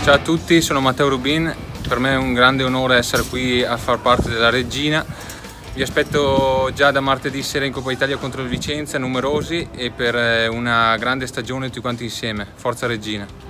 Ciao a tutti, sono Matteo Rubin, per me è un grande onore essere qui a far parte della Reggina. Vi aspetto già da martedì sera in Coppa Italia contro il Vicenza, numerosi, e per una grande stagione tutti quanti insieme. Forza Reggina!